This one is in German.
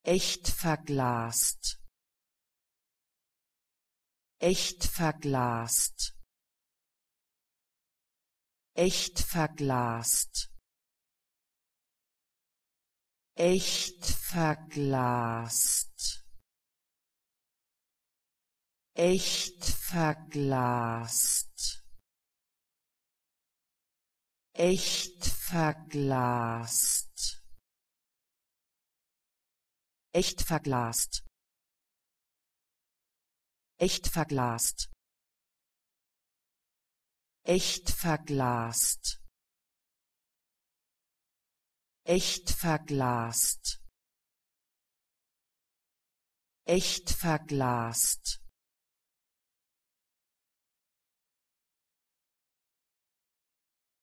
echt verglast, echt verglast, echt verglast, echt verglast, echt verglast, echt verglast, echt verglast, echt verglast, echt verglast, echt verglast, echt verglast,